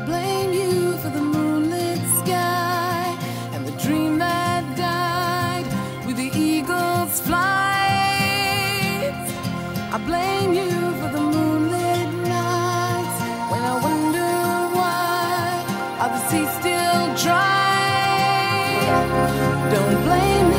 blame you for the moonlit sky and the dream that died with the eagle's flight. I blame you for the moonlit nights when I wonder why are the seas still dry. Don't blame me.